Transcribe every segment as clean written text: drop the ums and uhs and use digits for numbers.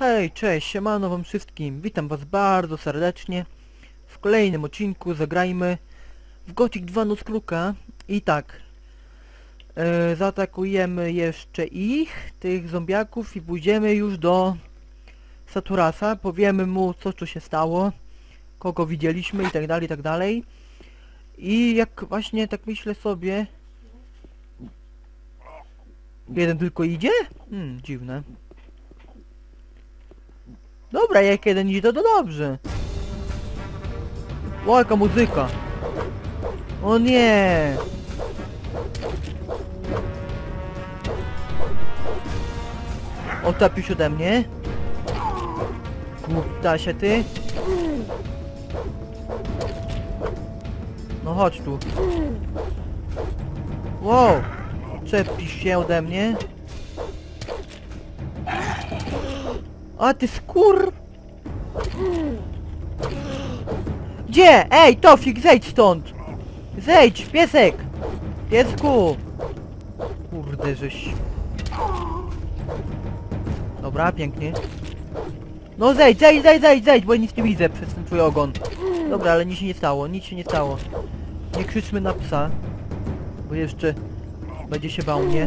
Hej, cześć, siemano wam wszystkim. Witam was bardzo serdecznie. W kolejnym odcinku zagrajmy w Gothic 2 Noc Kruka. I tak, zaatakujemy jeszcze tych zombiaków i pójdziemy już do Saturasa. Powiemy mu, co tu się stało, kogo widzieliśmy i tak dalej, i tak dalej. I jak właśnie tak myślę sobie... Jeden tylko idzie? Dziwne. Dobra, jak jeden idzie, to dobrze. O, jaka muzyka. O nie. Otapisz ode mnie. Głuptasie ty. No chodź tu. Wow. Czepisz się ode mnie. A ty skur... Gdzie? Ej, Tofik, zejdź stąd! Zejdź, piesek! Piesku! Kurde, żeś... Dobra, pięknie. No zejdź, bo ja nic nie widzę przez ten twój ogon. Dobra, ale nic się nie stało, nic się nie stało. Nie krzyczmy na psa, bo jeszcze będzie się bał mnie.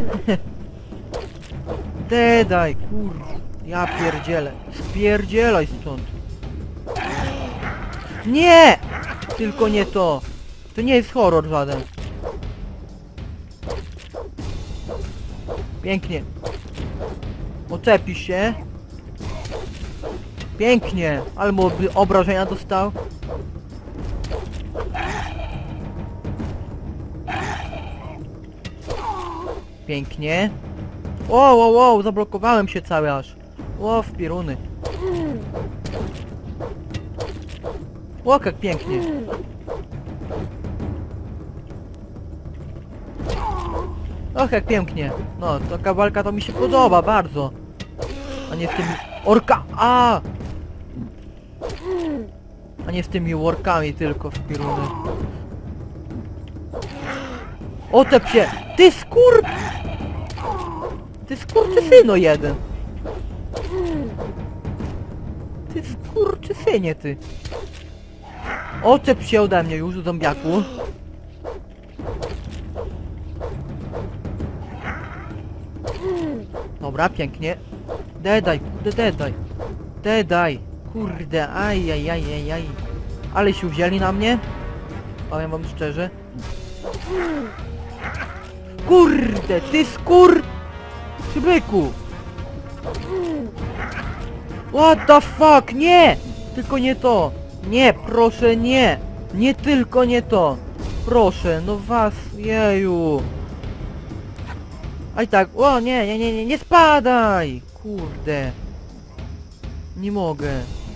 Dedaj, kurde. Ja pierdzielę. Spierdzielaj stąd. Nie! Tylko nie to. To nie jest horror żaden. Pięknie. Oczepisz się. Pięknie. Albo obrażenia dostał. Pięknie. Wow, zablokowałem się cały aż. O, w pieruny. O, jak pięknie. Och, jak pięknie. No, taka walka to mi się podoba bardzo. A nie z tymi... A nie z tymi workami tylko w pieruny. Otep się! Ty skurczysyno jeden! Ty skurczysynie ty! Oczep się ode mnie już, zombiaku. Dobra, pięknie. Dedaj, kurde, dedaj. Kurde, ajajajajaj. Ale się wzięli na mnie. Powiem wam szczerze. Kurde, ty Przybyku! What the fuck? Nie! Tylko nie to! Nie, proszę, nie! Nie tylko nie to! Proszę, no was, jeju! Aj tak, o nie spadaj! Kurde! Nie mogę.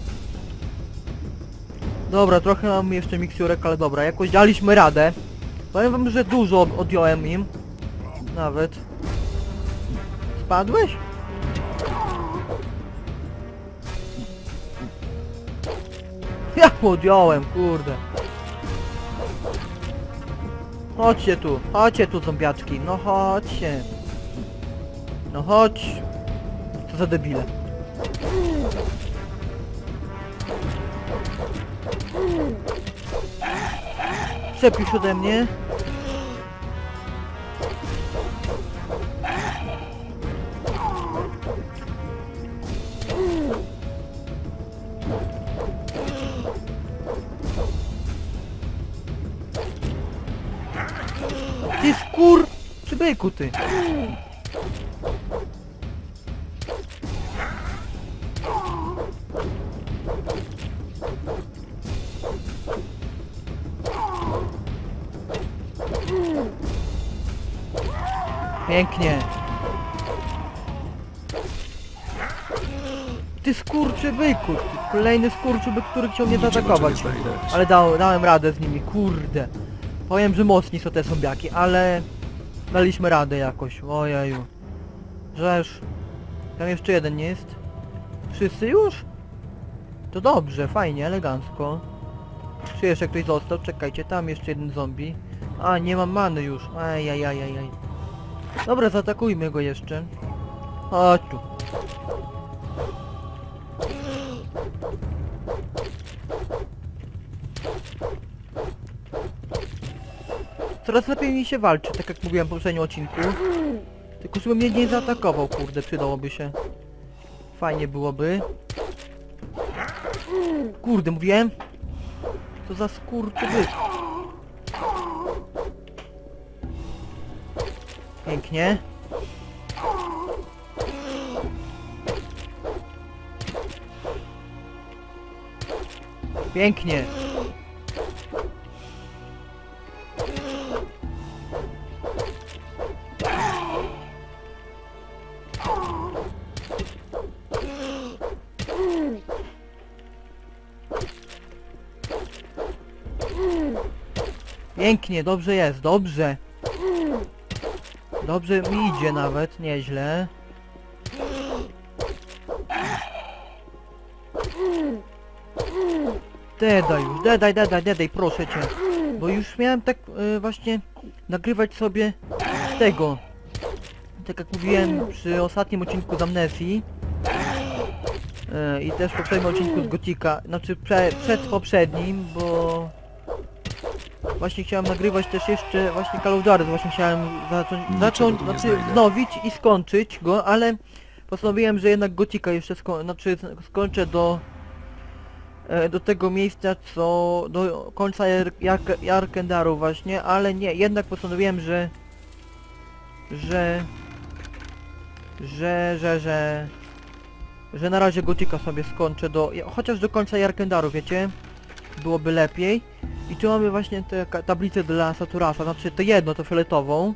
Dobra, trochę mam jeszcze miksturek, ale dobra, jakoś daliśmy radę. Powiem wam, że dużo odjąłem im. Nawet. Spadłeś? Ja odjąłem, kurde. Chodźcie tu zombiaczki, no chodźcie. No chodź. Co za debile. Przepisz ode mnie. Ty Przybyku ty. Pięknie. Ty skurczybyku, kolejny skurczybyk, który chciał mnie zaatakować. Ale dałem radę z nimi, kurde. Powiem, że mocni są te zombiaki, ale... Daliśmy radę jakoś, ojeju. Żeż... Tam jeszcze jeden nie jest. Wszyscy już? To dobrze, fajnie, elegancko. Czy jeszcze ktoś został? Czekajcie, tam jeszcze jeden zombie. A, nie mam many już. Ajajajajaj. Dobra, zaatakujmy go jeszcze. Chodź tu. coraz lepiej mi się walczy, tak jak mówiłem w poprzednim odcinku. Tylko żeby mnie nie zaatakował, kurde, przydałoby się. Fajnie byłoby. Kurde, mówiłem? Co za skurczybyk. Pięknie. Pięknie. Pięknie, dobrze jest, dobrze. Dobrze mi idzie nawet, nieźle. Dedaj, proszę cię. Bo już miałem tak właśnie nagrywać sobie tego. Tak jak mówiłem przy ostatnim odcinku z Amnezji. I też w poprzednim odcinku z Gotika. Znaczy przed poprzednim, bo... Właśnie chciałem nagrywać też jeszcze właśnie Call of Duty, właśnie chciałem znaczy wznowić i skończyć go, ale postanowiłem, że jednak Gotika jeszcze skończę do tego miejsca, co do końca Jarkendaru właśnie, ale nie, jednak postanowiłem, że na razie Gotika sobie skończę chociaż do końca Jarkendaru, wiecie? Byłoby lepiej. I tu mamy właśnie tę tablicę dla Saturasa, znaczy to jedno, to fioletową.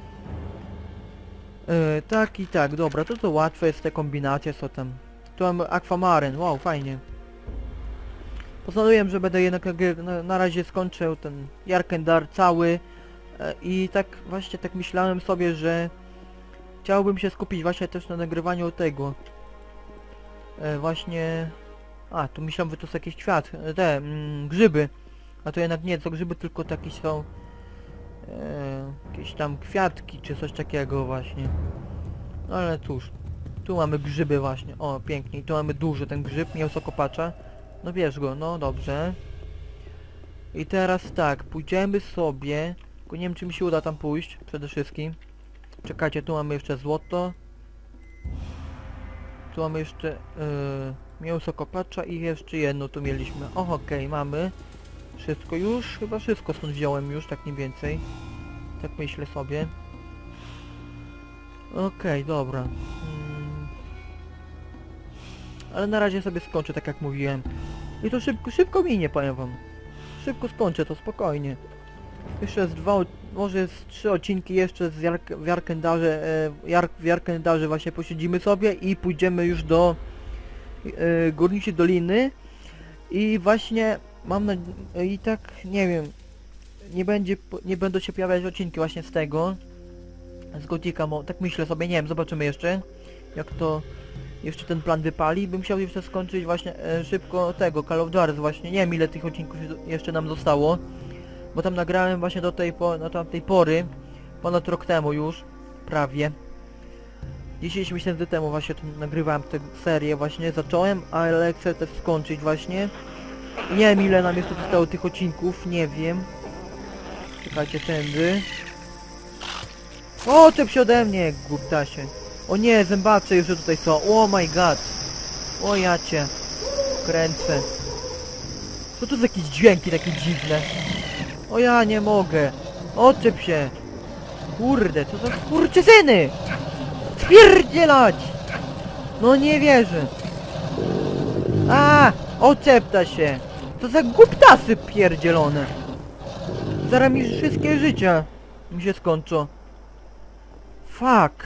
Tak i tak, dobra, to łatwe jest te kombinacje, co tam. Tu mamy Aquamarine, wow, fajnie. Postanowiłem, że będę jednak na razie skończył ten Jarkendar cały. I tak właśnie tak myślałem sobie, że chciałbym się skupić właśnie też na nagrywaniu tego. Właśnie... A, tu myślałem, że to są jakieś grzyby. A to jednak nie, to grzyby, tylko takie są... jakieś tam kwiatki, czy coś takiego właśnie. No ale cóż. Tu mamy grzyby właśnie, o pięknie. I tu mamy duży ten grzyb, mięsokopacza. No bierz go, no dobrze. I teraz tak, pójdziemy sobie... Tylko nie wiem, czy mi się uda tam pójść, przede wszystkim. Czekajcie, tu mamy jeszcze złoto. Tu mamy jeszcze mięso kopacza i jeszcze jedno tu mieliśmy. O, okej, mamy. Wszystko już, chyba wszystko stąd wziąłem już, tak mniej więcej. Tak myślę sobie. Okej, dobra. Ale na razie sobie skończę, tak jak mówiłem. I to szybko minie, powiem wam. Szybko skończę to, spokojnie. Jeszcze z może z 3 odcinki jeszcze w Jarkendarze właśnie posiedzimy sobie i pójdziemy już do Górniczej Doliny. I właśnie mam i tak nie wiem, nie będą się pojawiać odcinki właśnie z tego. Z Gotika, tak myślę sobie, nie wiem, zobaczymy jeszcze jak to jeszcze ten plan wypali. Bym chciał jeszcze skończyć właśnie szybko tego Call of Duty właśnie, nie wiem ile tych odcinków jeszcze nam zostało. Bo tam nagrałem właśnie do tamtej pory, ponad rok temu już, prawie. 10 miesięcy temu właśnie nagrywałem tę serię właśnie, zacząłem, ale chcę też skończyć właśnie. Nie wiem ile nam jeszcze zostało tych odcinków, nie wiem. Czekajcie, tędy. O, czep się ode mnie, głuptasie. O nie, zębacze już tutaj są, oh my god. O ja cię kręcę. Co to za jakieś dźwięki takie dziwne? O ja nie mogę. Odczep się. Kurde, co za skurczysyny! Spierdzielać! No nie wierzę. A, odczepta się. Co za głuptasy pierdzielone. Zaraz mi wszystkie życia mi się skończą. Fuck.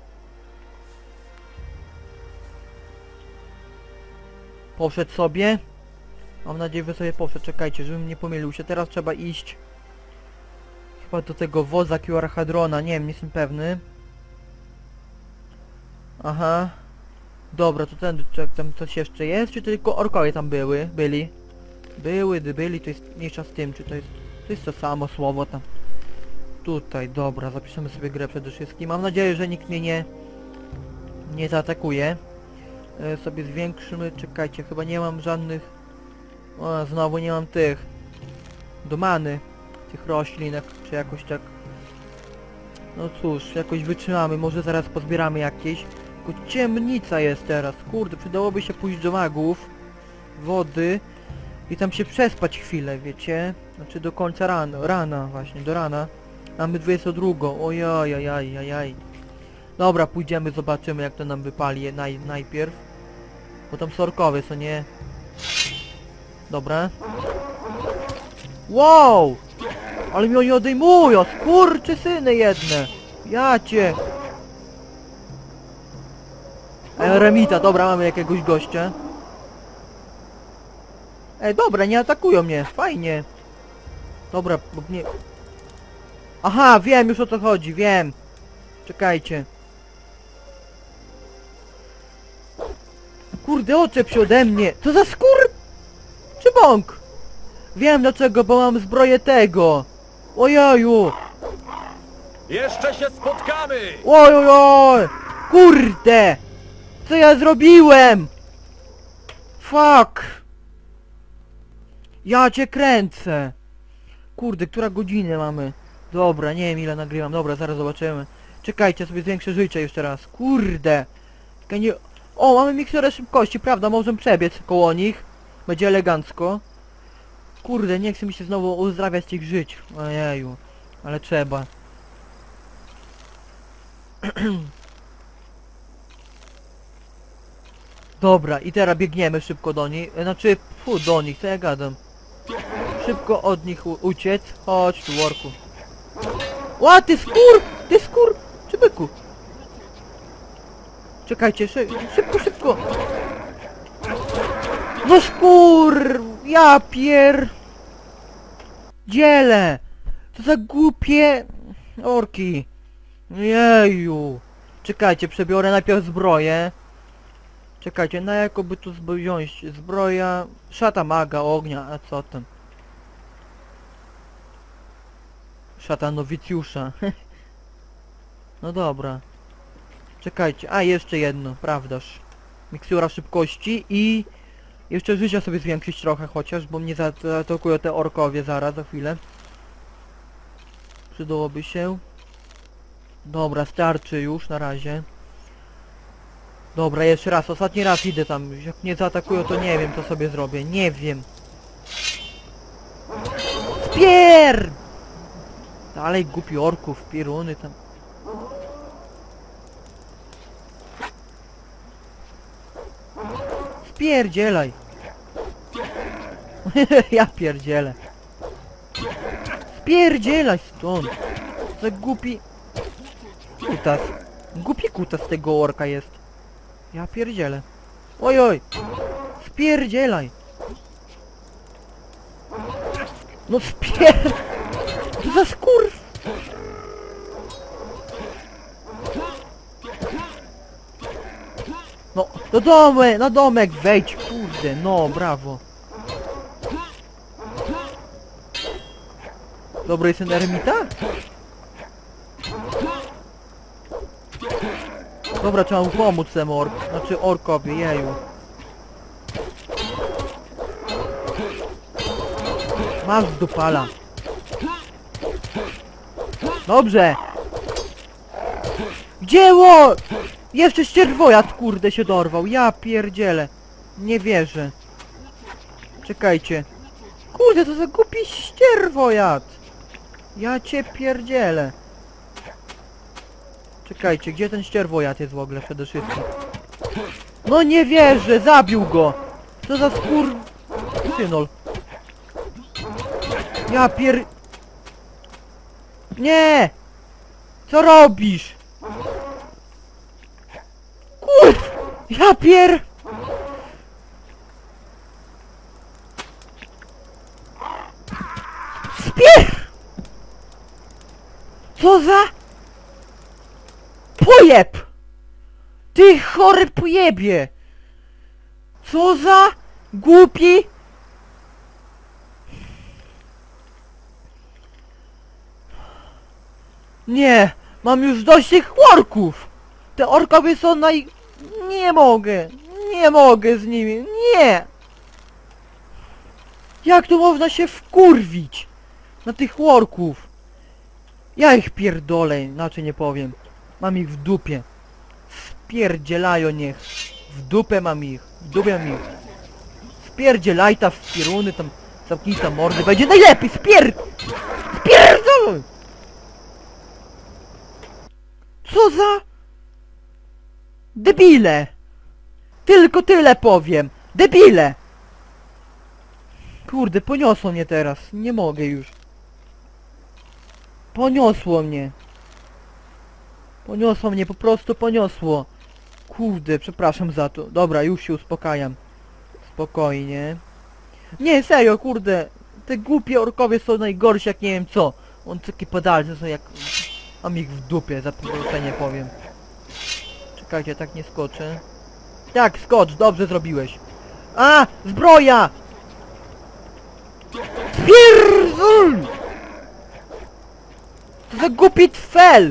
Poszedł sobie. Mam nadzieję, że sobie poszedł. Czekajcie, żebym nie pomylił się. Teraz trzeba iść chyba do tego woza QR Hadrona. Nie wiem, nie jestem pewny. Aha. Dobra, to tam coś jeszcze jest? Czy tylko orkowie tam byli? Byli, to jest mniejsza z tym, czy to jest to samo słowo tam. Tutaj, dobra, zapiszemy sobie grę przede wszystkim. Mam nadzieję, że nikt mnie nie zaatakuje. Sobie zwiększymy, czekajcie, chyba nie mam żadnych... O, znowu nie mam tych... do many. tych roślinek, czy jakoś tak. No cóż, jakoś wytrzymamy, może zaraz pozbieramy jakieś. Tylko ciemnica jest teraz, kurde, przydałoby się pójść do magów, wody i tam się przespać chwilę, wiecie? Znaczy do końca rana właśnie, do rana. Mamy 22, ojajajajajaj. Dobra, pójdziemy, zobaczymy jak to nam wypali najpierw. Bo tam są orkowie, co nie? Dobra. Wow! Ale mi oni odejmują, skurczysyny jedne! Ja cię! Eremita, dobra, mamy jakiegoś gościa. Ej, dobra, nie atakują mnie, fajnie. Dobra, bo nie... Aha, wiem już o co chodzi, wiem. Czekajcie. Kurde, oczep się ode mnie! Co za czy bąk? Wiem dlaczego, bo mam zbroję tego! Ojeju! Jeszcze się spotkamy! Ojojoj! Kurde! Co ja zrobiłem? Fuck! Ja cię kręcę! Kurde, która godzinę mamy? Dobra, nie wiem ile nagrywam, dobra, zaraz zobaczymy. Czekajcie, sobie zwiększę życie jeszcze raz. Kurde! Tylko nie... O, mamy mikserę szybkości, prawda? Możemy przebiec koło nich. Będzie elegancko. Kurde, nie chce mi się znowu uzdrawiać tych żyć. Ojeju. Ale trzeba. Dobra, i teraz biegniemy szybko do nich. Znaczy, do nich, co ja gadam. Szybko od nich uciec. Chodź tu, worku. Ła, ty skór! Czy byku? Czekajcie, szybko! No ja dzielę! Co za głupie orki! Jeju! Czekajcie, przebiorę najpierw zbroję. Czekajcie, na jakoby tu wziąć zbroja... Szata maga, ognia, a co tam? Szata nowicjusza. No dobra. Czekajcie, a jeszcze jedno, prawdaż. Mikstura szybkości i... Jeszcze życia sobie zwiększyć trochę chociaż, bo mnie zaatakują te orkowie zaraz, za chwilę. Przydałoby się. Dobra, starczy już na razie. Dobra, jeszcze raz, ostatni raz idę tam. Jak mnie zaatakują, to nie wiem co sobie zrobię, nie wiem. Spier! Dalej głupi orków, pieruny tam. Spierdzielaj! Ja pierdzielę. Spierdzielaj stąd! Za głupi... Kutas. Głupi kutas tego orka jest. Ja pierdzielę. Ojoj! Spierdzielaj! No To za No, na domek wejdź, kurde, no, brawo. Dobry jest ten eremita? Dobra, trzeba mu pomóc temu znaczy orkowi, jeju. Masz dupala. Dobrze. Dzieło! Jeszcze ścierwojad, kurde, się dorwał. Ja pierdzielę. Nie wierzę. Czekajcie. Kurde, to za głupi ścierwojad. Ja cię pierdzielę. Czekajcie, gdzie ten ścierwojad jest w ogóle przede wszystkim? No nie wierzę, zabił go. Co za synol. Ja Nie! Co robisz? Ja Co za... Pojeb! Ty chory pojebie! Co za... Głupi... Nie! Mam już dość tych orków! Te orkowie są Nie mogę! Nie mogę z nimi! Nie! Jak tu można się wkurwić? Na tych worków. Ja ich pierdolę, inaczej nie powiem. Mam ich w dupie. Spierdzielają niech. W dupę mam ich. W dupę mam ich. Spierdzielaj ta w pieruny, tam zamknij tam mordy. Będzie najlepiej, spierdolę! Co za... Debile! Tylko tyle powiem. Debile! Kurde, poniosło mnie teraz. Nie mogę już. Poniosło mnie. Poniosło mnie, po prostu poniosło. Kurde, przepraszam za to. Dobra, już się uspokajam. Spokojnie. Nie, serio, kurde. Te głupie orkowie są najgorsi jak nie wiem co. On takie padalce są jak... Mam ich w dupie, za przeproszenie powiem. Czekajcie, tak nie skoczę. Tak, skocz, dobrze zrobiłeś. A! Zbroja! Pierdol! To za głupi cfel!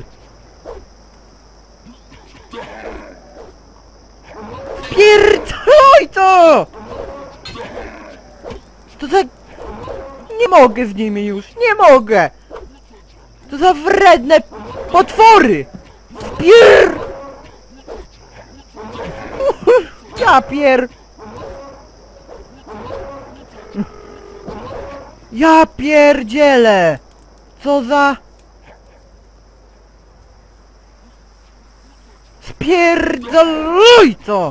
Pierdolaj to! To za... Nie mogę z nimi już, nie mogę! To za wredne potwory! Ja pier... Ja pierdzielę! Co za... Spierdoluj to!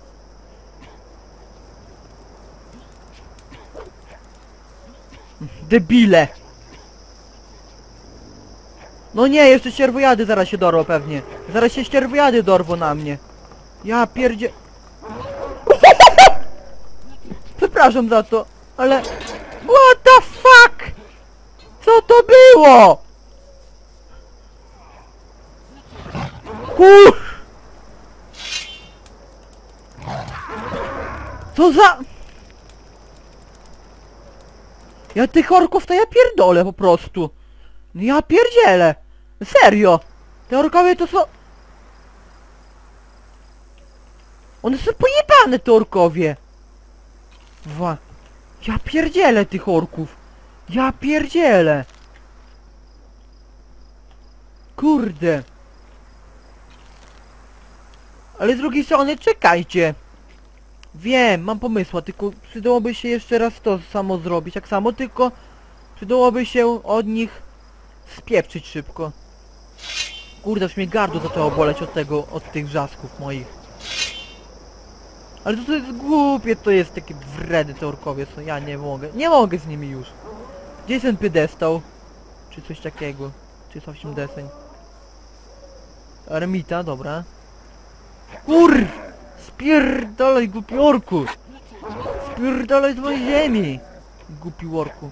Debile! No nie, jeszcze ścierwojady zaraz się dorwą pewnie. Zaraz się ścierwojady dorwą na mnie. Ja pierdzie... Przepraszam za to, ale... What the fuck? Co to było? Co za... Ja tych orków to ja pierdolę po prostu. No ja pierdzielę. Serio. Te orkowie to są... One są pojebane te orkowie. Ja pierdzielę tych orków. Ja pierdzielę. Kurde. Ale z drugiej strony czekajcie. Wiem, mam pomysła, tylko przydałoby się jeszcze raz to samo zrobić, tak samo, tylko przydałoby się od nich spieprzyć szybko. Kurde, już mnie gardło zaczęło boleć od tego, od tych wrzasków moich. Ale to jest głupie, to jest takie wredne te orkowie są, ja nie mogę, nie mogę z nimi już. Gdzie jest ten piedestał? Czy coś takiego? Czy coś im deseń? Ermita, dobra. Spierdalaj, głupi orku! Spierdalaj z mojej ziemi! Głupi orku.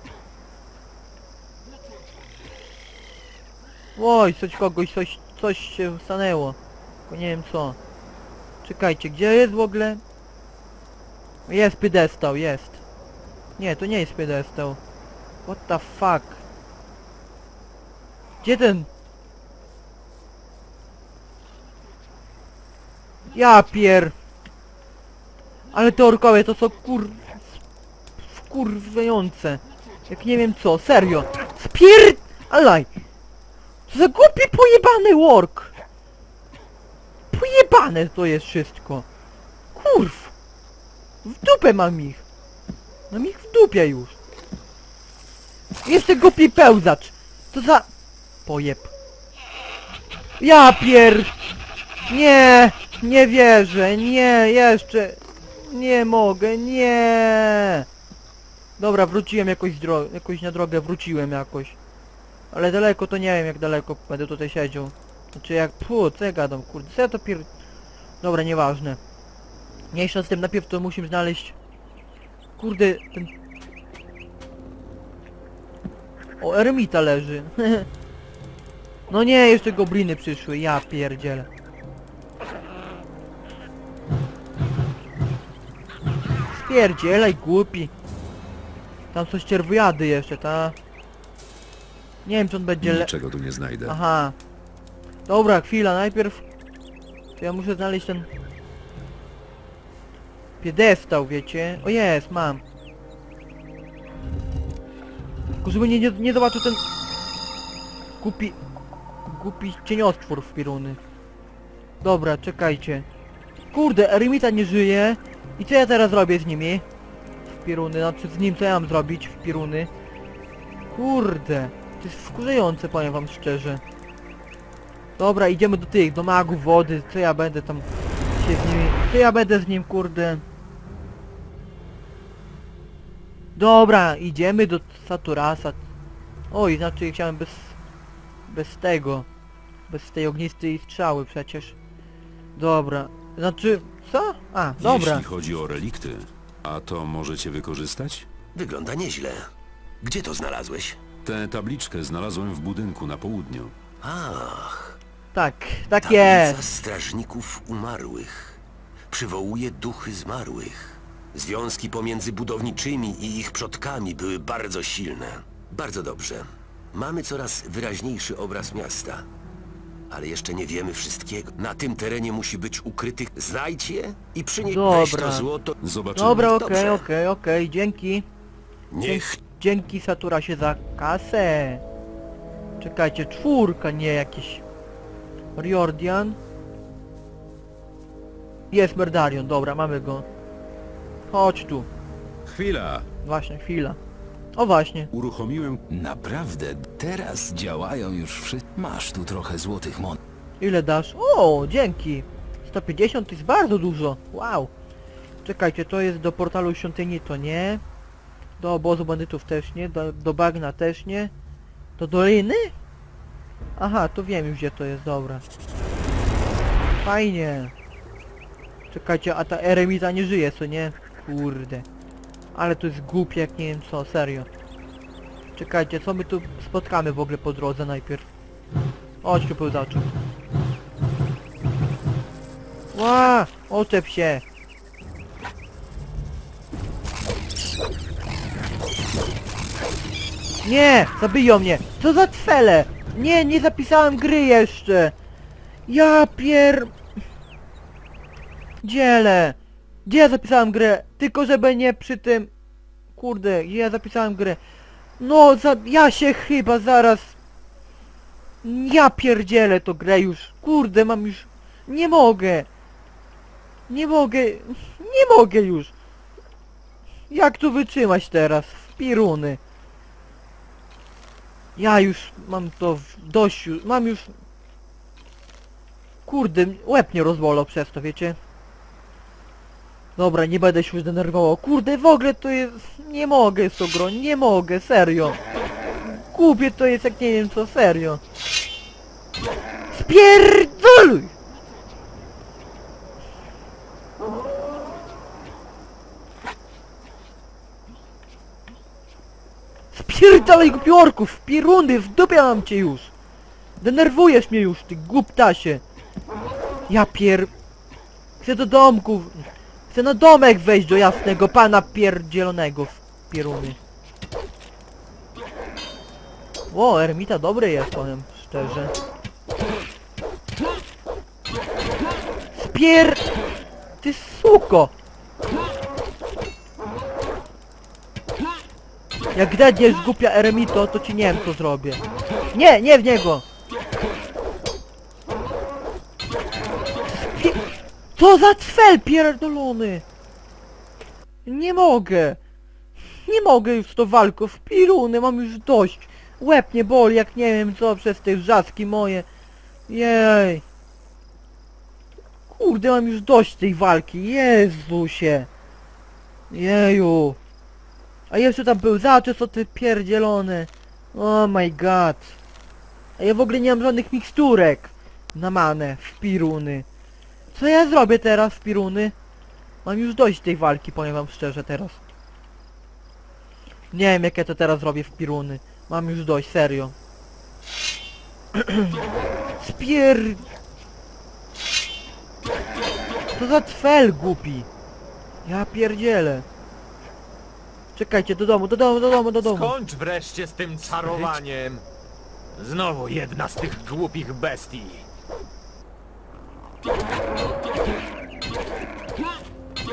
Oj, coś się stanęło. Tylko nie wiem co. Czekajcie, gdzie jest w ogóle? Jest piedestał, jest. Nie, to nie jest piedestał. What the fuck? Gdzie ten? Ja pier... Ale te orkowie to są wkurwiające. Jak nie wiem co, serio. Alaj! Co za głupi pojebany work! Pojebane to jest wszystko. Kurw! W dupę mam ich. Mam ich w dupie już. Jeszcze głupi pełzacz. Co za... Pojeb. Ja pier... Nie! Nie wierzę, nie, jeszcze... Nie mogę, nie! Dobra, wróciłem jakoś na drogę, wróciłem jakoś. Ale daleko to nie wiem jak daleko będę tutaj siedział. Znaczy jak... co ja gadam, kurde, co ja to pier... Dobra, nieważne. Mniejsza z tym, najpierw to musimy znaleźć... Kurde, ten... O, ermita leży. No nie, jeszcze gobliny przyszły, ja pierdzielę. Spierdzielaj, głupi. Tam są ścierwojady jeszcze, ta? Nie wiem, czy on będzie Niczego tu nie znajdę. Aha. Dobra, chwila, najpierw... To ja muszę znaleźć ten... Piedestał, wiecie? O jest, mam. Tylko żeby nie zobaczył ten... Głupi cieniostwór w piruny. Dobra, czekajcie. Kurde, Eremita nie żyje. I co ja teraz zrobię z nimi? W piruny, znaczy z nim co ja mam zrobić w piruny? Kurde, to jest wkurzające, powiem wam szczerze. Dobra, idziemy do tych, do magów wody. Co ja będę tam się z nimi... Co ja będę z nim, kurde? Dobra, idziemy do Saturasa. Oj, znaczy chciałem bez tego. Bez tej ognistej strzały przecież. Dobra, znaczy... Co? A, dobra. Jeśli chodzi o relikty, a to możecie wykorzystać? Wygląda nieźle. Gdzie to znalazłeś? Tę tabliczkę znalazłem w budynku na południu. Ach, Tak, tak tablica jest. strażników umarłych. Przywołuje duchy zmarłych. Związki pomiędzy budowniczymi i ich przodkami były bardzo silne. Bardzo dobrze. Mamy coraz wyraźniejszy obraz miasta. Ale jeszcze nie wiemy wszystkiego. Na tym terenie musi być ukrytych. Znajdź je i przynieś Dobra. to złoto. Zobaczymy. Dobra, Dobrze. okej, dzięki. Niech Dzięki Saturasie za kasę. Czekajcie, 4, nie jakiś... Riordian. Jest Merdarion, dobra, mamy go. Chodź tu. Chwila! Właśnie, chwila. O właśnie. Uruchomiłem... Naprawdę, teraz działają już wszyscy. Masz tu trochę złotych mon. Ile dasz? O, dzięki. 150 to jest bardzo dużo. Wow. Czekajcie, to jest do portalu świątyni, to nie. Do obozu bandytów też nie. Do bagna też nie. Do doliny? Aha, to wiem już gdzie to jest, dobra. Fajnie. Czekajcie, a ta Eremita nie żyje, co nie? Kurde. Ale to jest głupie jak nie wiem co, serio. Czekajcie, co my tu spotkamy w ogóle po drodze najpierw? Chodź tu pełzaczu. Ła! Oczep się! Nie! Zabiją mnie! Co za cfele! Nie, nie zapisałem gry jeszcze! Ja pier... Dziele! Gdzie ja zapisałem grę? Tylko żeby nie przy tym... Kurde, gdzie ja zapisałem grę? No, ja się chyba zaraz... Ja pierdzielę to grę już. Kurde, mam już... Nie mogę! Nie mogę... Nie mogę już! Jak tu wytrzymać teraz? W piruny. Ja już mam to dość... Mam już... Kurde, łeb mnie rozbolał przez to, wiecie? Dobra, nie będę się już denerwował. Kurde, w ogóle to jest... Nie mogę z tą grą, nie mogę, serio. Głupie to jest jak nie wiem co, serio. Spierdoluj! Spierdalaj głupiorków, w piruny, w dupie mam cię już. Denerwujesz mnie już, ty głuptasie. Ja Chcę do domku. Chcę na domek wejść do jasnego pana pierdzielonego w pieruny. O, Eremita dobry jest, powiem szczerze. Ty suko! Jak dadniesz głupia Eremito, to ci nie wiem co zrobię. Nie, nie w niego! Co za cfel pierdolony! Nie mogę! Nie mogę już z tą walką w piruny, mam już dość! Łeb nie boli jak nie wiem co przez te wrzaski moje. Jej! Kurde, mam już dość tej walki, Jezusie! Jeju! A jeszcze tam był zaczes o te pierdzielone. Oh my god! A ja w ogóle nie mam żadnych miksturek na manę w piruny. Co ja zrobię teraz w piruny? Mam już dość tej walki, powiem wam szczerze teraz. Nie wiem jak ja to teraz zrobię w piruny. Mam już dość, serio. Co za cfel głupi. Ja pierdzielę. Czekajcie, do domu. Skończ wreszcie z tym czarowaniem. Znowu jedna z tych głupich bestii.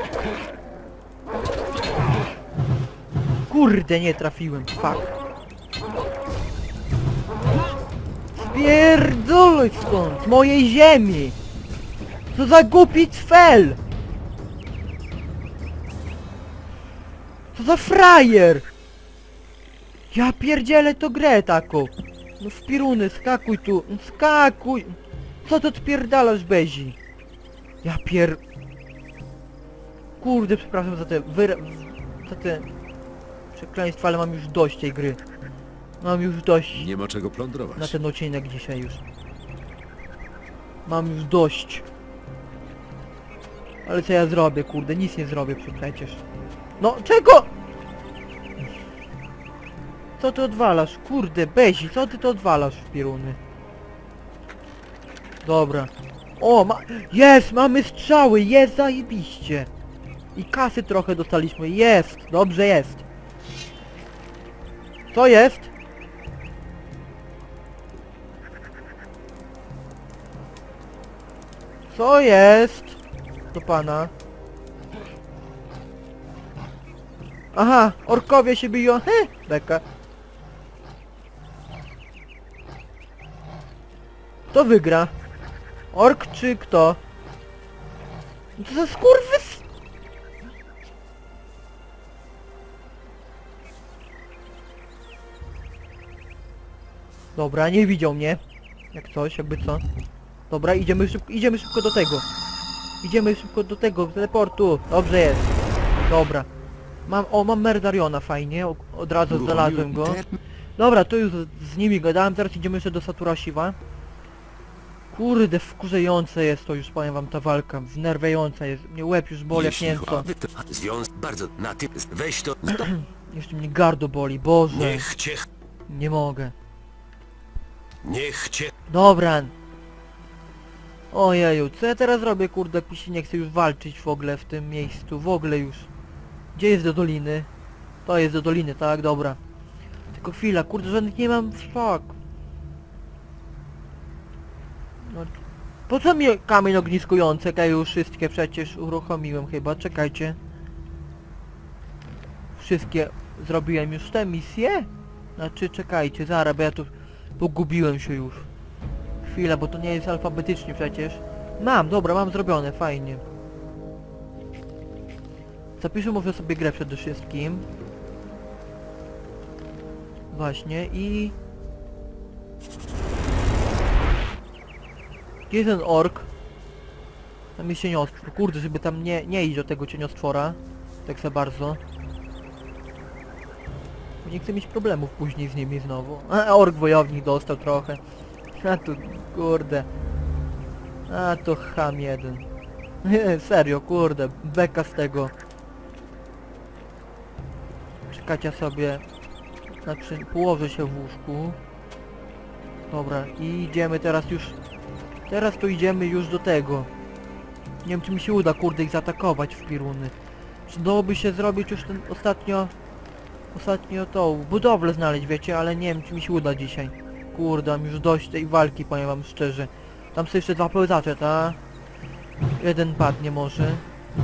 Kurde, nie trafiłem, fuck. Pierdoluj stąd, z mojej ziemi! Co za głupi cfel! Co za frajer! Ja pierdzielę to grę taką! No w piruny, skakuj tu, no skakuj! Co to odpierdalasz, Bezi? Ja Kurde, przepraszam za te za te przekleństwa, ale mam już dość tej gry. Mam już dość Nie ma czego na plądrować. ten odcinek dzisiaj już. Mam już dość. Ale co ja zrobię, kurde? Nic nie zrobię przecież. No, czego? Co ty odwalasz? Kurde, Bezi, co ty to odwalasz w piruny? Dobra. O, jest! Mamy strzały! Jest zajebiście! I kasy trochę dostaliśmy. Jest! Dobrze jest! Co jest? Co jest? Do pana. Aha, orkowie się biją. Beka. Kto wygra? Ork czy kto? Co za skurwys... Dobra, nie widział mnie. Jak coś, jakby co. Dobra, idziemy szybko do tego. Idziemy szybko do tego, teleportu. Dobrze jest. Dobra. Mam Merdariona, fajnie. Od razu znalazłem go. Dobra, to już z nimi gadałem, teraz idziemy jeszcze do Satura Shiva. Kurde, wkurzające jest to już, powiem wam, ta walka. Znerwiająca jest. Mnie łeb już boli jak nie wiem co. Bardzo na tym... Weź to... Jeszcze mnie gardło boli, Boże. Niech cię... Nie mogę. Niech cię... Dobra. Ojeju, co ja teraz robię, kurde, jak mi się nie chce już walczyć w ogóle w tym miejscu, w ogóle już. Gdzie jest do doliny? To jest do doliny, tak, dobra. Tylko chwila, kurde, żadnych nie mam, fuck. No, po co mi kamień ogniskujący, jak ja już wszystkie przecież uruchomiłem chyba, czekajcie. Wszystkie zrobiłem już te misje? Znaczy, czekajcie, zaraz, bo ja tu pogubiłem się już. Chwila, bo to nie jest alfabetycznie przecież. Dobra, mam zrobione, fajnie. Zapiszę może sobie grę przede wszystkim. Właśnie i... Gdzie jest ten ork? Tam jest cieniostwór. Kurde, żeby tam nie iść do tego cieniostwora. Tak za bardzo. Bo nie chcę mieć problemów później z nimi znowu. A, ork wojownik dostał trochę. A tu, kurde. A to cham jeden. Serio, kurde, beka z tego. Czekajcie sobie. Znaczy, położę się w łóżku. Dobra, i idziemy teraz już... Teraz to idziemy już do tego. Nie wiem, czy mi się uda, kurde, ich zaatakować w piruny. Przydałoby się zrobić już ten ostatnio tą budowlę znaleźć, wiecie, ale nie wiem, czy mi się uda dzisiaj. Kurde, mam już dość tej walki, powiem wam szczerze. Tam są jeszcze 2 pełzacze, ta? Jeden padnie może.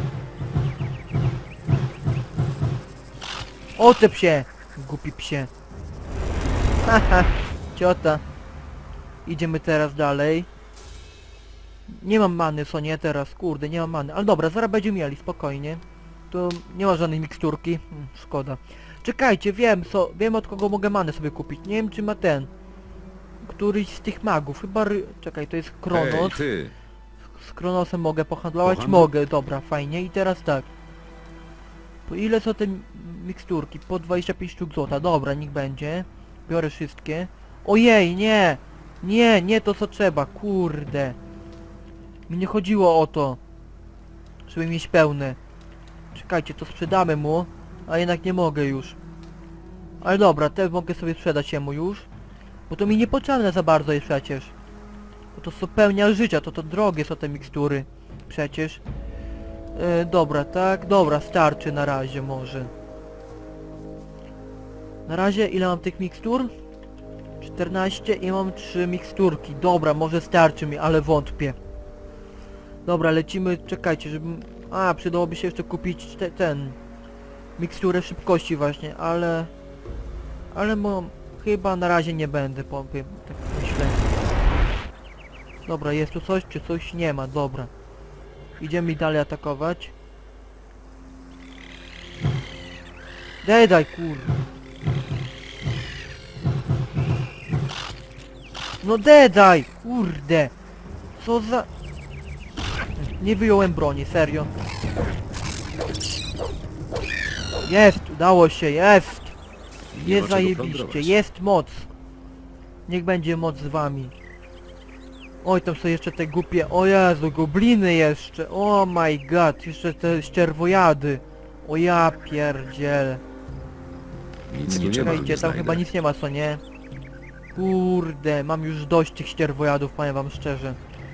Otep się! Głupi psie. Haha, ciota. Idziemy teraz dalej. Nie mam many, co nie teraz, kurde, nie mam many. Ale dobra, zaraz będziemy mieli, spokojnie. Tu nie ma żadnej miksturki. Szkoda. Czekajcie, wiem od kogo mogę manę sobie kupić. Nie wiem, czy ma ten. Któryś z tych magów, chyba... Czekaj, to jest Kronos. Hej, ty! Z Kronosem mogę pohandlować? Pohandluj. Mogę, dobra, fajnie. I teraz tak. Po ile są te miksturki? Po 25 sztuk złota. Dobra, niech będzie. Biorę wszystkie. Ojej, nie! Nie to co trzeba, kurde. Mi nie chodziło o to, żeby mieć pełne. Czekajcie, to sprzedamy mu. A jednak nie mogę już. Ale dobra, te mogę sobie sprzedać jemu już. Bo to mi niepotrzebne za bardzo jest przecież. Bo to są pełnia życia, to drogie są te mikstury. Przecież. Dobra, tak? Dobra, starczy na razie może. Na razie ile mam tych mikstur? 14 i mam 3 miksturki. Dobra, może starczy mi, ale wątpię. Dobra, lecimy, czekajcie, żebym... A, przydałoby się jeszcze kupić ten... miksturę szybkości właśnie, ale... Ale chyba na razie nie będę, powiem, tak myślę. Dobra, jest tu coś, czy coś nie ma? Dobra. Idziemy dalej atakować. Daj, kurde. No daj, kurde. Co za... Nie wyjąłem broni, serio. Jest, udało się, jest. Nie Jest ma czego zajebiście, plądrować. jest moc. Niech będzie moc z wami. Oj, tam są jeszcze te głupie... O Jezu, gobliny jeszcze. Oh my god, jeszcze te ścierwojady. O ja pierdzielę. Nic tu nie ma, Czekajcie, nie tam chyba znajdę. nic nie ma, co nie? Kurde, mam już dość tych ścierwojadów, powiem wam szczerze.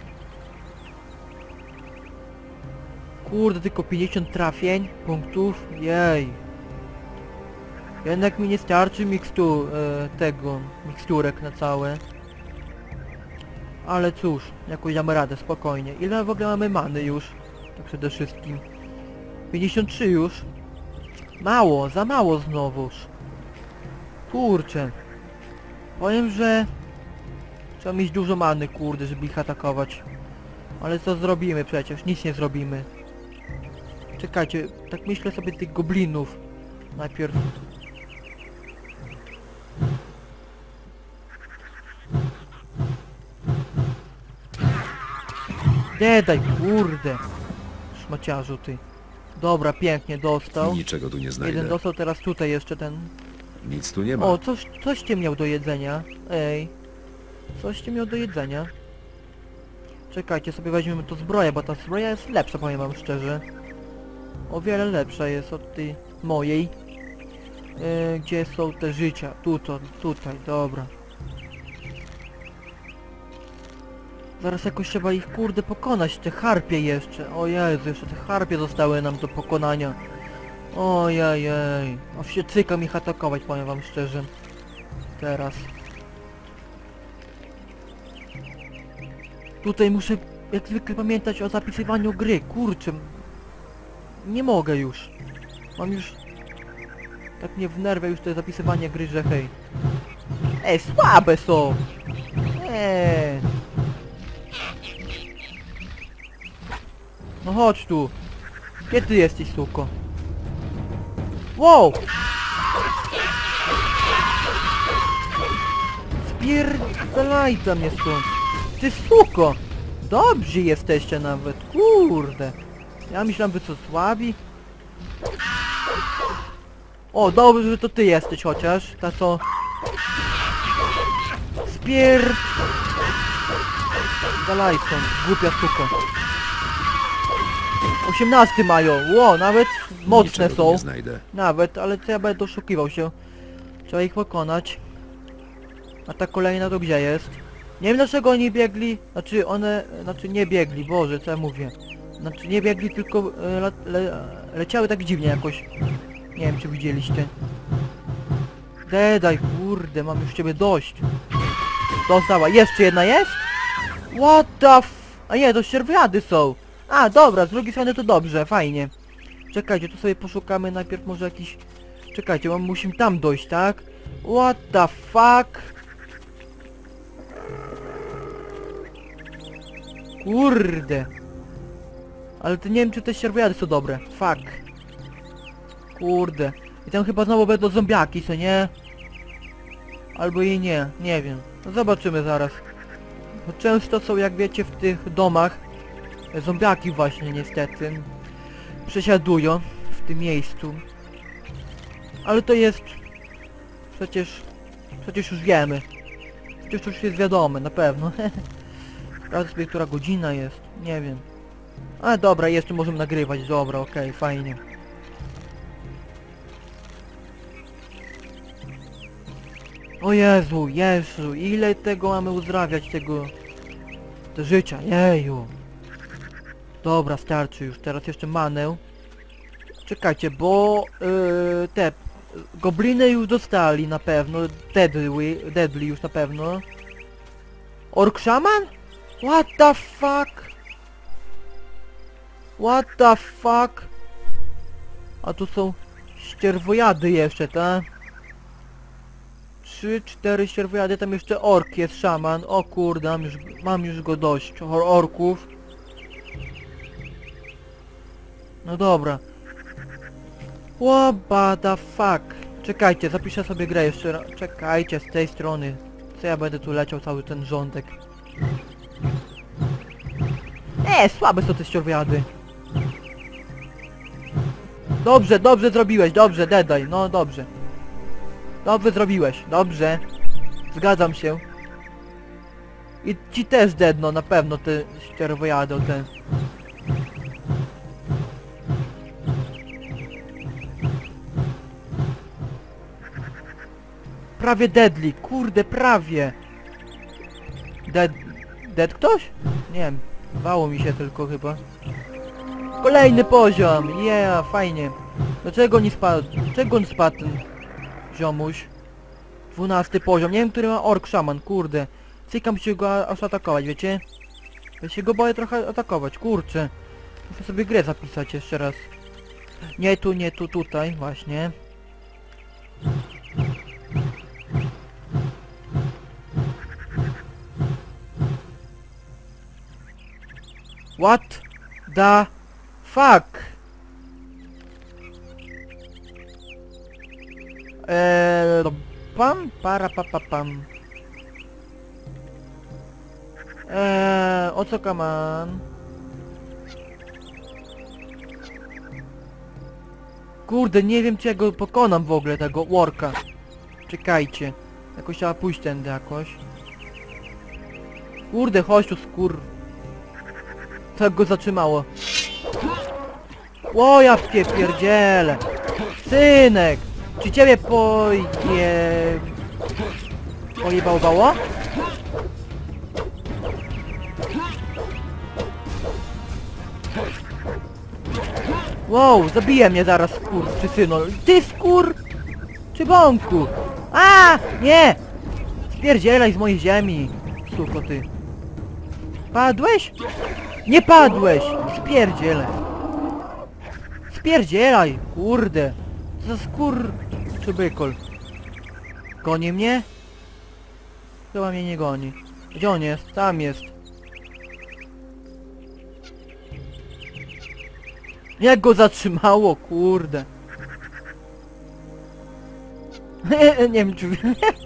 Kurde, tylko 50 trafień, punktów, jej. Jednak mi nie starczy miksturek na całe. Ale cóż, jakoś damy radę, spokojnie. Ile w ogóle mamy many już? Tak przede wszystkim. 53 już. Mało, za mało znowuż. Kurczę. Powiem, że... Trzeba mieć dużo many, kurde, żeby ich atakować. Ale co zrobimy przecież? Nic nie zrobimy. Czekajcie, tak myślę sobie tych goblinów. Najpierw... Daj, kurde. Szmaciarzu ty. Dobra, pięknie dostał. Niczego tu nie Jeden znajdę. dostał, teraz tutaj jeszcze ten... Nic tu nie ma. O, coście miał do jedzenia. Ej. Coście miał do jedzenia. Czekajcie, sobie weźmiemy tu zbroję, bo ta zbroja jest lepsza, powiem wam szczerze. O wiele lepsza jest od tej mojej. Gdzie są te życia? Tutaj, dobra. Zaraz jakoś trzeba ich kurde pokonać, te harpie jeszcze. O Jezu, jeszcze te harpie zostały nam do pokonania. Ojej. Aż się cykam ich atakować, powiem wam szczerze. Teraz. Tutaj muszę jak zwykle pamiętać o zapisywaniu gry, kurczę. Nie mogę już. Mam już... Tak mnie wnerwia już to zapisywanie gry, że hej. Słabe są! No chodź tu. Gdzie ty jesteś, suko? Wow! Spierdalaj tam mnie stąd. Ty suko! Dobrzy jesteście nawet, kurde. Ja myślałem, że co słabi. O, dobrze, że to ty jesteś chociaż. Ta co... Dalej stąd, głupia suko. 18 mają, ło, nawet mocne Niczego tu są. nie znajdę. Nawet, ale co ja będę oszukiwał się. Trzeba ich pokonać. A ta kolejna to gdzie jest? Nie wiem dlaczego oni biegli, znaczy nie biegli, Boże, co ja mówię. Znaczy nie biegli, tylko leciały tak dziwnie jakoś. Nie wiem czy widzieliście. Daj, kurde, mam już ciebie dość. Dostała, jeszcze jedna jest? What the f... A nie, to ścierwiady są. A, dobra, z drugiej strony to dobrze, fajnie. Czekajcie, tu sobie poszukamy najpierw może jakiś... Czekajcie, musimy tam dojść, tak? What the fuck? Kurde. Ale to nie wiem czy te ścierwiady są dobre. Fuck. Kurde. I tam chyba znowu będą zombiaki, co nie? Albo i nie, nie wiem. No zobaczymy zaraz. Bo często są, jak wiecie, w tych domach zombiaki właśnie niestety przesiadują w tym miejscu. Ale to jest... Przecież już wiemy. Przecież to już jest wiadome, na pewno. Sprawdzę sobie, która godzina jest. Nie wiem. Ale dobra, jeszcze możemy nagrywać. Dobra, okej, fajnie. O Jezu, ile tego mamy uzdrawiać, te życia, jeju. Dobra, starczy już, teraz jeszcze manę. Czekajcie, bo te gobliny już dostali na pewno, deadly już na pewno. Ork Shaman? What the fuck? What the fuck? A tu są ścierwojady jeszcze, tak? 3, 4 ścierwojady, tam jeszcze ork jest, szaman. O kurde, mam już go dość. Orków. No dobra. What the fuck? Czekajcie, zapiszę sobie grę jeszcze raz. Czekajcie, z tej strony. Co ja będę tu leciał cały ten rządek? Słabe są te ścierwojady. Dobrze, dobrze zrobiłeś, dobrze, Dedaj, no dobrze. Dobrze zrobiłeś, dobrze. Zgadzam się. I ci też dedno, na pewno te ścierwojady, te... Prawie deadly, kurde, prawie. Dead ktoś? Nie wiem, bało mi się tylko chyba. Kolejny poziom, yeah, fajnie. Dlaczego nie spadł? Czego on spadł ten ziomuś? 12 poziom, nie wiem, który ma ork szaman, kurde. Cykam się go aż atakować, wiecie? Ja się go boję trochę atakować, kurczę. Muszę sobie grę zapisać jeszcze raz. Nie tu, nie tu, tutaj, właśnie. What the fuck? Pam, para, pa, pa, pam. O co kaman? Kurde, nie wiem czy ja go pokonam w ogóle, tego worka. Czekajcie. Jakoś trzeba pójść tędy jakoś. Kurde, chodź tu skór. Co go zatrzymało? O, ja pierdzielę. Synek! Czy ciebie pojebało? Wow, zabije mnie zaraz skór, czy syno. Ty skór! Czy bąku? A, nie! Spierdzielaj z mojej ziemi. Suko ty. Padłeś? Nie padłeś! Spierdzielaj. Spierdzielaj, kurde. Co za skór... czy bykol? Goni mnie? Chyba mnie nie goni. Gdzie on jest? Tam jest. Jak go zatrzymało, kurde. Nie wiem czy...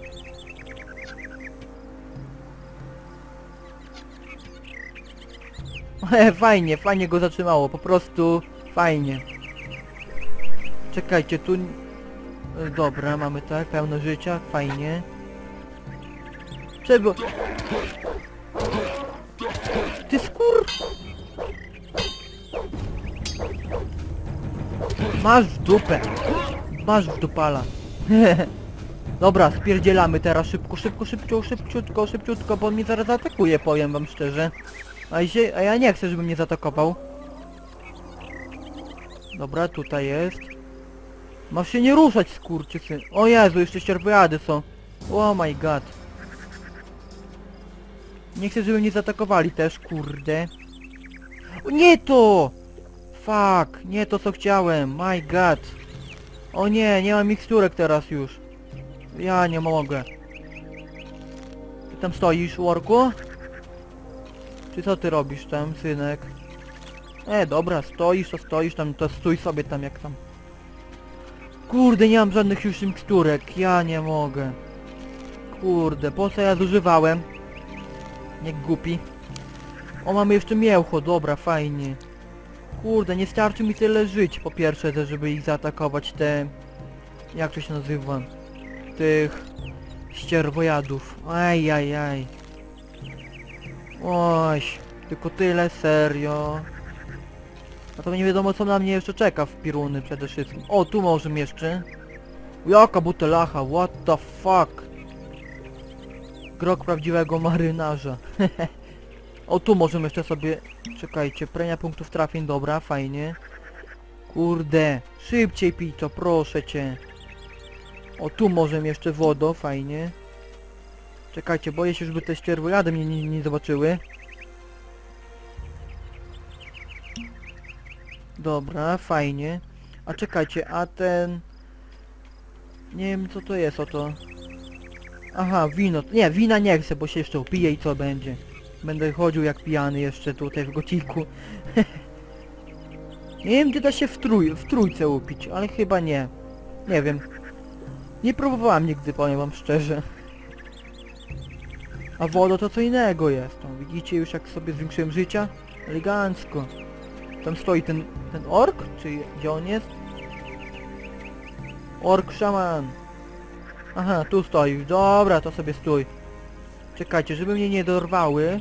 Fajnie, fajnie go zatrzymało, po prostu fajnie. Czekajcie, tu... Dobra, mamy tak, pełno życia, fajnie. Czego? Ty skór! Masz w dupę! Masz w dupala! Dobra, spierdzielamy teraz szybko, szybciutko, bo on mnie zaraz zaatakuje, powiem wam szczerze. A ja nie chcę, żeby mnie zaatakował. Dobra, tutaj jest. Masz się nie ruszać, skurczysy. O Jezu, jeszcze ścierwojady są. Oh my god. Nie chcę, żeby mnie zaatakowali też, kurde. O, nie to! Fuck, nie to co chciałem, my god. O nie, nie mam miksturek teraz już. Ja nie mogę. Ty tam stoisz, worku? Czy co ty robisz tam, synek? Dobra, stoisz tam, to stój sobie tam jak tam. Kurde, nie mam żadnych już miksturek, ja nie mogę. Kurde, po co ja zużywałem? Nie głupi. O, mamy jeszcze mięcho, dobra, fajnie. Kurde, nie starczy mi tyle żyć, po pierwsze, żeby ich zaatakować, te... Jak to się nazywa? Tych... ścierwojadów. Ajajaj. Oś, tylko tyle, serio. A to nie wiadomo co na mnie jeszcze czeka w piruny przede wszystkim. O, tu możemy jeszcze. Jaka butelacha, what the fuck. Grog prawdziwego marynarza. O, tu możemy jeszcze sobie... Czekajcie, premia punktów trafień, dobra, fajnie. Kurde, szybciej pij to, proszę cię. O, tu możemy jeszcze wodą, fajnie. Czekajcie, boję się, żeby te ścierwojady mnie nie zobaczyły. Dobra, fajnie. A czekajcie, a ten... Nie wiem co to jest, oto. Aha, wino. Nie, wina nie chcę, bo się jeszcze upiję i co będzie. Będę chodził jak pijany jeszcze tutaj w gociku. Nie wiem, gdzie da się w trójce upić, ale chyba nie. Nie wiem. Nie próbowałem nigdy, powiem wam szczerze. A woda to co innego jest. No, widzicie już jak sobie zwiększyłem życia? Elegancko. Tam stoi ten ork? Czy gdzie on jest? Ork szaman. Aha, tu stoisz. Dobra, to sobie stój. Czekajcie, żeby mnie nie dorwały.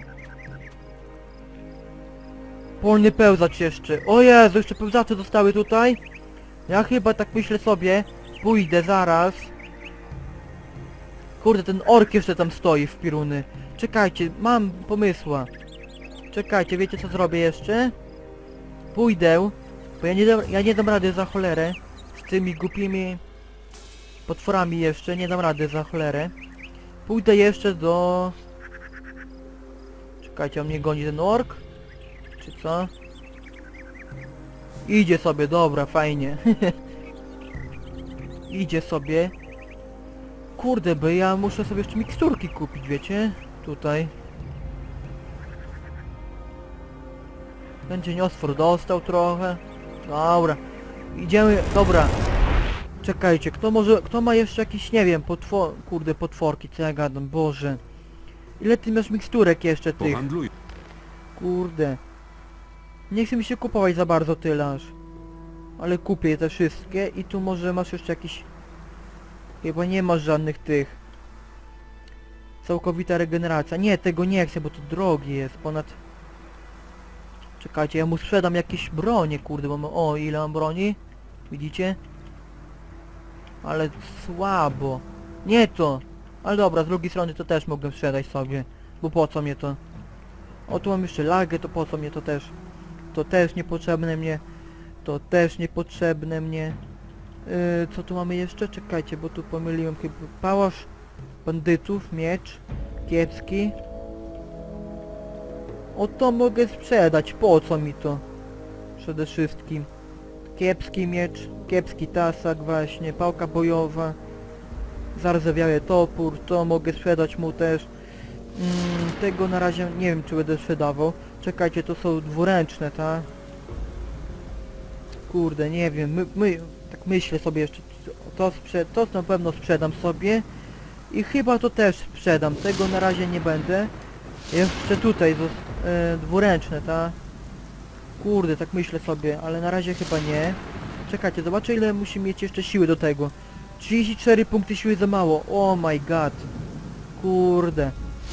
Polny pełzacz jeszcze. O Jezu, jeszcze pełzacze zostały tutaj. Ja chyba tak myślę sobie. Pójdę zaraz. Kurde, ten ork jeszcze tam stoi w piruny. Czekajcie, mam pomysła. Czekajcie, wiecie co zrobię jeszcze? Pójdę, bo ja nie dam rady za cholerę. Z tymi głupimi potworami jeszcze, nie dam rady za cholerę. Pójdę jeszcze do... Czekajcie, on mnie goni ten ork? Czy co? Idzie sobie, dobra, fajnie. Idzie sobie. Kurde, bo ja muszę sobie jeszcze miksturki kupić, wiecie? Tutaj. Ten cieniosfor dostał trochę. Dobra. Idziemy, dobra. Czekajcie, kto ma jeszcze jakiś, nie wiem, potworki, co ja gadam, Boże. Ile ty masz miksturek jeszcze tych? Pohandluj. Kurde. Nie chce mi się kupować za bardzo tyle aż. Ale kupię je te wszystkie i tu może masz jeszcze jakiś... Chyba nie masz żadnych tych. Całkowita regeneracja. Nie, tego nie chcę, bo to drogie jest. Ponad... Czekajcie, ja mu sprzedam jakieś bronie, kurde, bo o, ile mam broni? Widzicie? Ale słabo. Nie to. Ale dobra, z drugiej strony to też mogłem sprzedać sobie. Bo po co mnie to? O, tu mam jeszcze lagę, to po co mnie to też? To też niepotrzebne mnie. To też niepotrzebne mnie. Co tu mamy jeszcze? Czekajcie, bo tu pomyliłem chyba. Pałasz bandytów, miecz. Kiepski. O, to mogę sprzedać, po co mi to? Przede wszystkim. Kiepski miecz, kiepski tasak właśnie, pałka bojowa. Zardzewiały topór, to mogę sprzedać mu też. Tego na razie nie wiem, czy będę sprzedawał. Czekajcie, to są dwuręczne, tak? Kurde, nie wiem, tak myślę sobie jeszcze, to na pewno sprzedam sobie. I chyba to też sprzedam, tego na razie nie będę. Jeszcze tutaj, dwuręczne, tak? Kurde, tak myślę sobie, ale na razie chyba nie. Czekajcie, zobaczę ile musi mieć jeszcze siły do tego. 34 punkty siły za mało, oh my god. Kurde.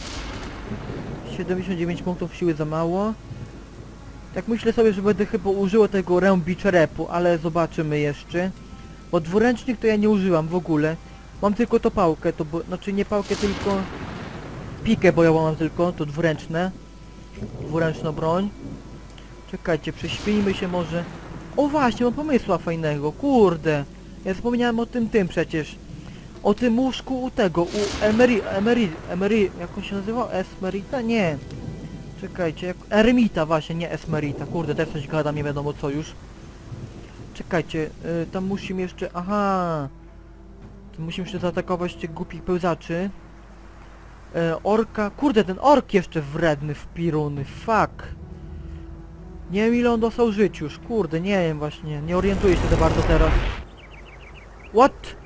79 punktów siły za mało. Tak myślę sobie, że będę chyba użyło tego rębiczerepu, ale zobaczymy jeszcze. Bo dwuręcznych to ja nie używam w ogóle. Mam tylko to pałkę, znaczy nie pałkę, tylko pikę bojową mam tylko, to dwuręczne. Dwuręczną broń. Czekajcie, prześpijmy się może. O właśnie, mam pomysła fajnego, kurde. Ja zapomniałem o tym przecież. O tym łóżku u tego, u Emery, jak on się nazywał? Esmerita? Nie. Czekajcie, Eremita właśnie, nie Esmerita. Kurde, też coś gadam, nie wiadomo co już. Czekajcie, tam musimy jeszcze, aha. Tam musimy jeszcze zaatakować tych głupich pełzaczy. Orka, kurde, ten ork jeszcze wredny w piruny, fuck. Nie wiem ile on dostał żyć już, kurde, nie wiem właśnie, nie orientuję się za bardzo teraz. What?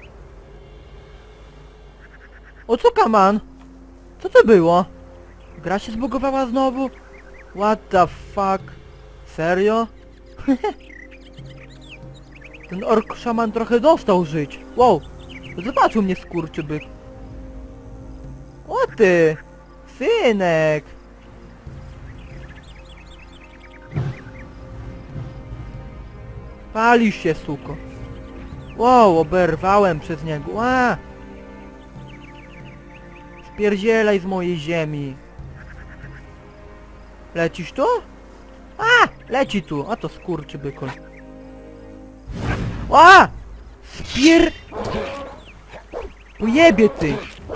O co kaman? Co to było? Gra się zbugowała znowu? What the fuck? Serio? Ten ork szaman trochę dostał żyć. Wow! Zobaczył mnie skurczybyk. O ty! Synek! Palisz się, suko. Wow, oberwałem przez niego. A! Spierdzielaj z mojej ziemi. Lecisz tu? A! Leci tu! A to skurczybyku. A! Ujebie ty!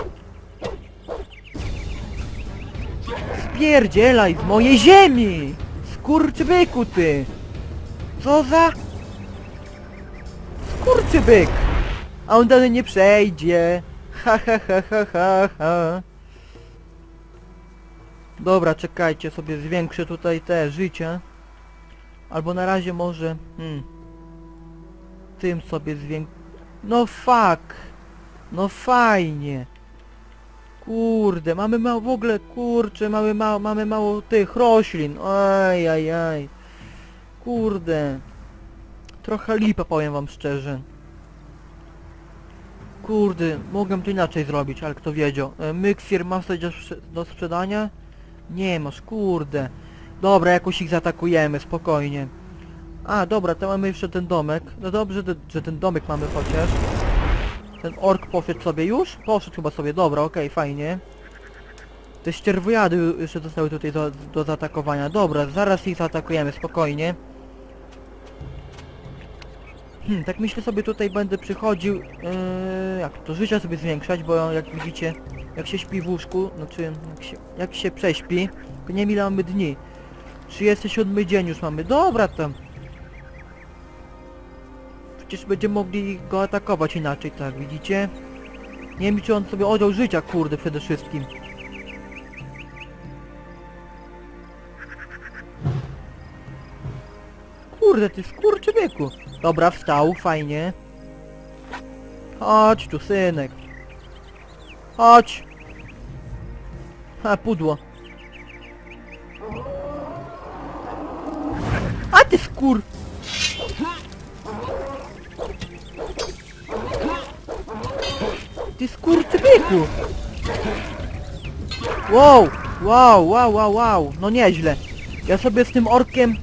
Spierdzielaj z mojej ziemi! Skurczybyku ty! Co za... Skurczybyk! A on dalej nie przejdzie! Ha ha ha ha ha ha. Dobra, czekajcie, sobie zwiększę tutaj te życie. Albo na razie może... Tym sobie No fuck! No fajnie! Kurde, mamy mało w ogóle, kurczę, mamy mało tych roślin. Aj. Kurde. Trochę lipa, powiem wam szczerze. Kurde, mogłem to inaczej zrobić, ale kto wiedział. Miksir masz coś do sprzedania? Nie masz, kurde. Dobra, jakoś ich zaatakujemy, spokojnie. A, dobra, to mamy jeszcze ten domek. No dobrze, że ten domek mamy chociaż. Ten ork poszedł sobie już? Poszedł chyba sobie, dobra, okej, fajnie. Te ścierwojady jeszcze zostały tutaj do zaatakowania. Dobra, zaraz ich zaatakujemy, spokojnie. Tak myślę sobie tutaj będę przychodził, jak to życia sobie zwiększać, bo jak widzicie, jak się śpi w łóżku, znaczy jak się prześpi, to nie wiem ile mamy dni. 37 dzień już mamy, dobra tam. Przecież będziemy mogli go atakować inaczej, tak widzicie? Nie wiem czy on sobie odjął życia, kurde, przede wszystkim. Kurde, ty skurczybyku. Dobra, wstał, fajnie. Chodź tu, synek. Chodź. A, pudło. A ty skur... Ty skurczybyku. Wow. No nieźle. Ja sobie z tym orkiem...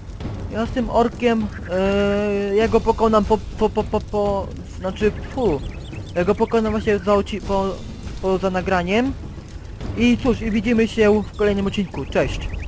ja go pokonam znaczy, ja go pokonam właśnie poza nagraniem. I cóż, i widzimy się w kolejnym odcinku. Cześć!